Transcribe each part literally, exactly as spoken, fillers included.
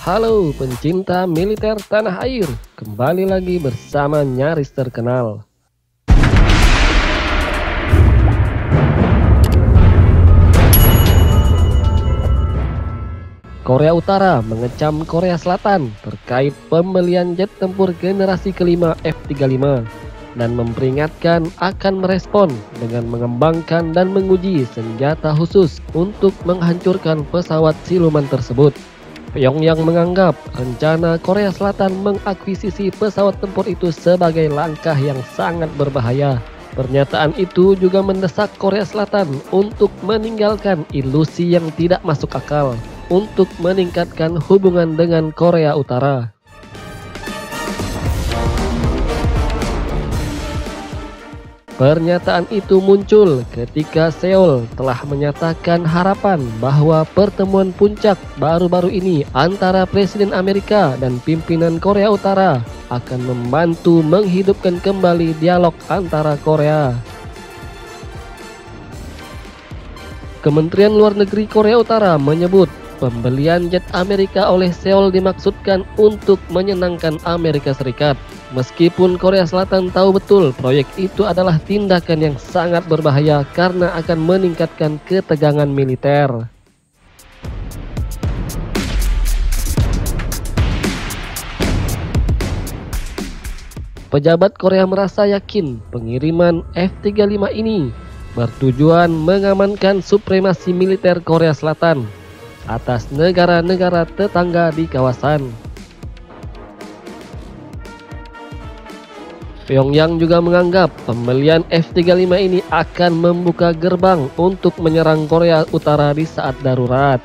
Halo pencinta militer tanah air, kembali lagi bersama Nyaris Terkenal. Korea Utara mengecam Korea Selatan terkait pembelian jet tempur generasi kelima F tiga puluh lima dan memperingatkan akan merespon dengan mengembangkan dan menguji senjata khusus untuk menghancurkan pesawat siluman tersebut. Pyongyang menganggap rencana Korea Selatan mengakuisisi pesawat tempur itu sebagai langkah yang sangat berbahaya. Pernyataan itu juga mendesak Korea Selatan untuk meninggalkan ilusi yang tidak masuk akal untuk meningkatkan hubungan dengan Korea Utara. Pernyataan itu muncul ketika Seoul telah menyatakan harapan bahwa pertemuan puncak baru-baru ini antara Presiden Amerika dan pimpinan Korea Utara akan membantu menghidupkan kembali dialog antara Korea. Kementerian Luar Negeri Korea Utara menyebut pembelian jet Amerika oleh Seoul dimaksudkan untuk menyenangkan Amerika Serikat. Meskipun Korea Selatan tahu betul proyek itu adalah tindakan yang sangat berbahaya karena akan meningkatkan ketegangan militer. Pejabat Korea merasa yakin pengiriman F tiga puluh lima ini bertujuan mengamankan supremasi militer Korea Selatan atas negara-negara tetangga di kawasan. Pyongyang juga menganggap pembelian F tiga puluh lima ini akan membuka gerbang untuk menyerang Korea Utara di saat darurat.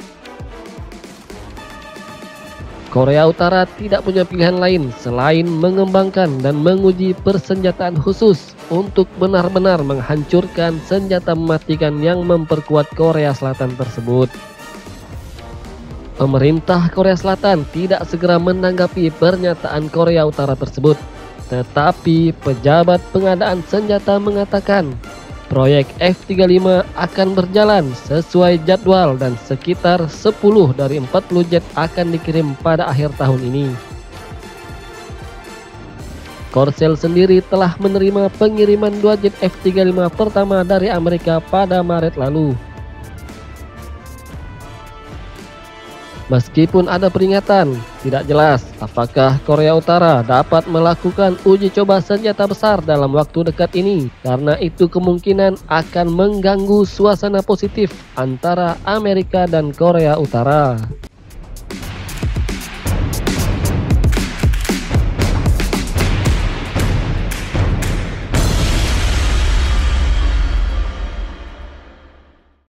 Korea Utara tidak punya pilihan lain selain mengembangkan dan menguji persenjataan khusus untuk benar-benar menghancurkan senjata mematikan yang memperkuat Korea Selatan tersebut. Pemerintah Korea Selatan tidak segera menanggapi pernyataan Korea Utara tersebut. Tetapi pejabat pengadaan senjata mengatakan proyek F tiga puluh lima akan berjalan sesuai jadwal dan sekitar sepuluh dari empat puluh jet akan dikirim pada akhir tahun ini. Korsel sendiri telah menerima pengiriman dua jet F tiga puluh lima pertama dari Amerika pada Maret lalu. Meskipun ada peringatan, tidak jelas apakah Korea Utara dapat melakukan uji coba senjata besar dalam waktu dekat ini, karena itu kemungkinan akan mengganggu suasana positif antara Amerika dan Korea Utara.